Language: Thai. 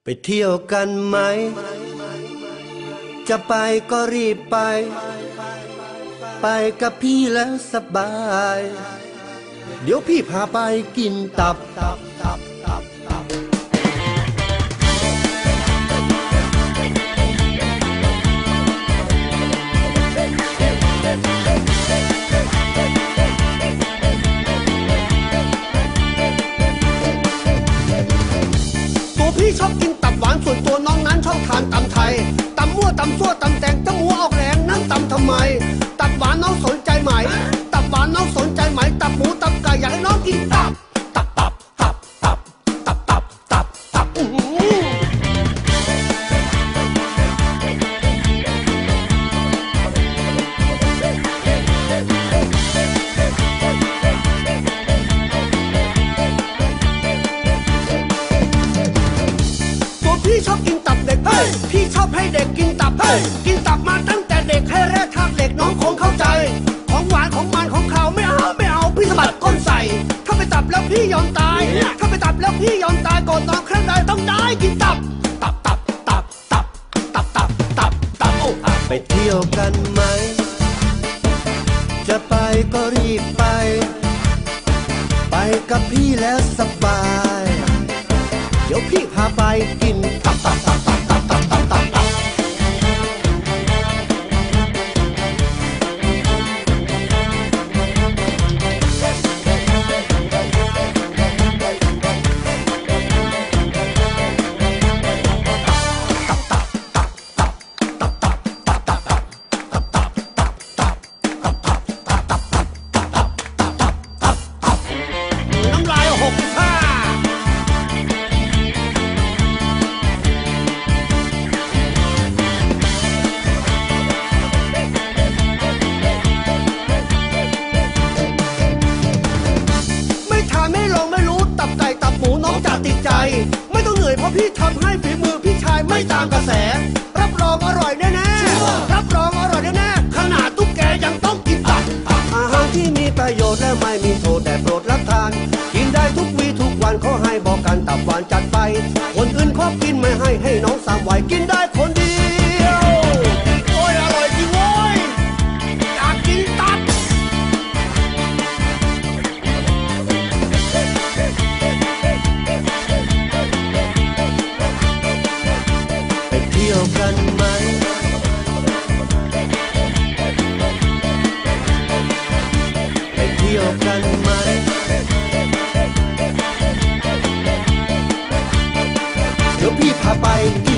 ไปเที่ยวกันไหมจะไปก็รีบไปกับพี่แล้วสบายเดี๋ยวพี่พาไปกินตับพี่ชอบกินตับหวานส่วนตัวน้องนั้นชอบทานตำไทยตำมั่วตำซั่วตำแตงตำหัวออกแรงนั่งตำทำไมตับหวานน้องสนใจไหมตับหวานน้องสนใจไหมตับหมูตับไก่อยากให้น้องกินตับพี่ชอบกินตับเด็กพี่ชอบให้เด็กกินตับกินตับมาตั้งแต่เด็กให้แร่ธาตุเหล็กน้องคงเข้าใจของหวานของมันของเขาไม่เอาพี่สะบัดก้นใส่ถ้าไปตับแล้วพี่ยอมตายถ้าไปตับแล้วพี่ยอมตายก่อนน้องครั้งใดต้องได้กินตับโอ้ไปเที่ยวกันไหมจะไปก็รีบไปกับพี่แล้วสบายเดี๋ยวพี่พาไปกินตับน้ำลายหกซ่าไม่ต้องเหนื่อยเพราะพี่ทำให้ฝีมือพี่ชายไม่ตามกระแสรับรองอร่อยแน่ๆรับรองอร่อยแน่ๆขนาดตุ๊กแกยังต้องกินตับอาหารที่มีประโยชน์และไม่มีโทษแต่โปรดรับทานกินได้ทุกวี่ทุกวันเขาให้บอกกันตับหวานจัดไปคนอื่นขอกินไม่ให้น้องสามวัยกินได้คนเดียวโอ้ยอร่อยจริงโว้ยอยากกินตับเที่ยวกันไหมไปเที่ยวกันไหมเดี๋ยวพี่พาไป